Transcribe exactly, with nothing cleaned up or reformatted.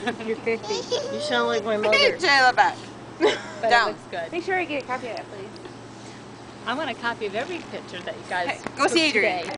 You're fifty. You sound like my mother. Jayla back. But Down. it looks good. Make sure I get a copy of that, please. I want a copy of every picture that you guys Go see took Adrian. today.